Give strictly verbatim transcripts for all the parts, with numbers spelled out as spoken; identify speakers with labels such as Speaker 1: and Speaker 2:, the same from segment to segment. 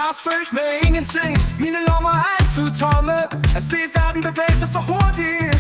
Speaker 1: Jeg er født med ingenting, mine lommer er altid tomme. At se verden bevæge sig så hurtigt.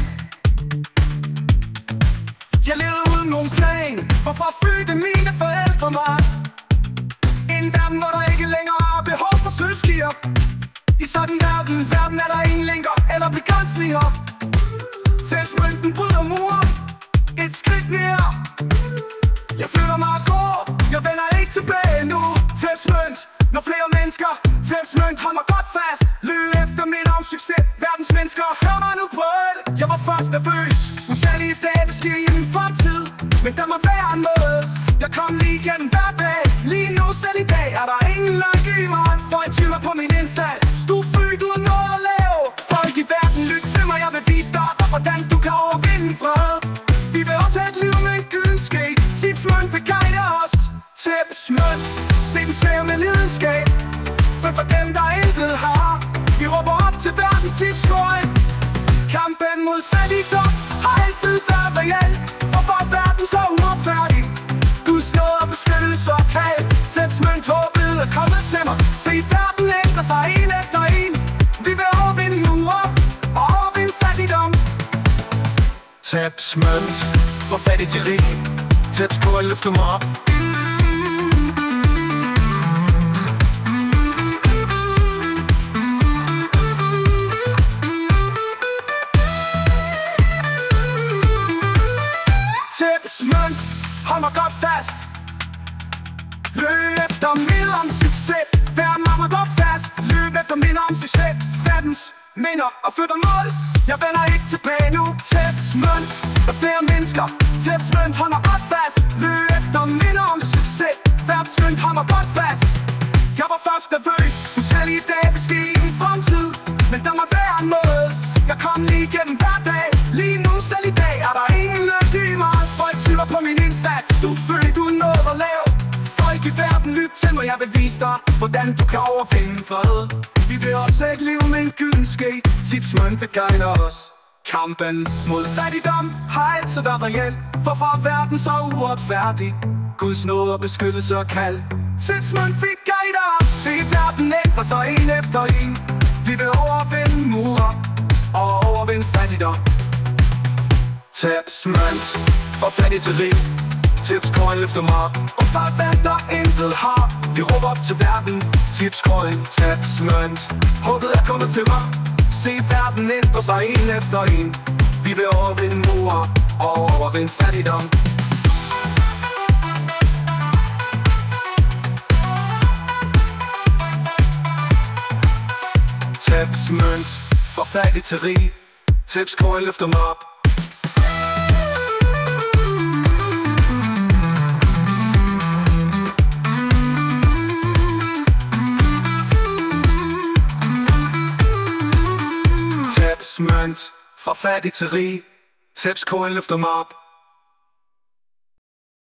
Speaker 1: Jeg levede uden nogen plan, hvorfor flytte mine forældre mig. En verden, hvor der ikke længere er behov for sølvskier. I sådan verden, verden er der ingen længere eller begrænsninger. Selvsmønten bryder muren, et skridt mere. Jeg føler mig grå, jeg vender ikke tilbage nu. Selvsmønt, når flere mennesker. Selvsmønt, hold mig godt fast. Løb efter min om succes, verdens mennesker. Hør mig nu på det, jeg var først nervøs. Utallige dage vil ske i min fremtid, men der må være en måde. Jeg kom lige igennem hver dag. Lige nu selv i dag er der ingen langt i mig. For jeg tvivler på min indsats. Du er født uden noget at lave. Folk i verden, lyt til mig, jeg vil vise dig, hvordan du kan overvinde fred. Vi vil også have et liv med en gyldenskab. Tipsmønt vil guide os. Tipsmønt, se dem svære med lidenskab. For for dem der intet har. Vi råber op til verden, tipscoin. Kampen mod fattigdom har altid været reel. Hvorfor er verden så uretfærdig? Guds nåde og beskyttelse og kald. Tipsmønt håbet er kommet til mig. Se verden ændre sig en efter en. Vi vil overvinde jura og overvinde fattigdom. Tipsmønt, for fattig til rig. Tipscoin løfter mig op. Tipsmønt, hold mig godt fast. Løb efter min om succes. Verden har mig godt fast. Løb efter min om succes. Verdens minder og flytter mål. Jeg vender ikke tilbage nu. Tipsmønt, der flere mennesker. Tipsmønt, hold mig godt fast. Løb efter min om succes. Verdens mønt, hold mig godt fast. Jeg var først nervøs. Utallige dage vil ske i min fremtid, men der må være en måde. Jeg kom lige igennem hver dag. Lige nu selv i dag er der ingen lykke i mig. Folk tvivler på min indsats. Du føler du er noget at lave. Folk i verden, lyt til mig, jeg vil vise dig, hvordan du kan overvinde fred. Vi vil også et liv med en gyldenske. Tipsmønt vil guide os. Kampen mod fattigdom har altid været reel. Hvorfor er verden så uretfærdig? Guds nåde og beskyttelse og kald. Tipsmønt vil guide os. Se verden ændre sig en efter en. Vi vil overvinde murer og overvinde fattigdom. Tipsmønt, for fattig til rig. Tipscoin løfter mig op. Og for hvad der intet har. Vi råber op til verden. Tipscoin, tipsmønt. Håbet er kommet til mig. Se verden ændre sig en efter en. Vi vil overvinde murer og overvinde fattigdom. Tipsmønt, for fattig til rig. Tipscoin løfter mig op. Tipsmønt, fra fattig til rig. Tipscoin løfter mig op.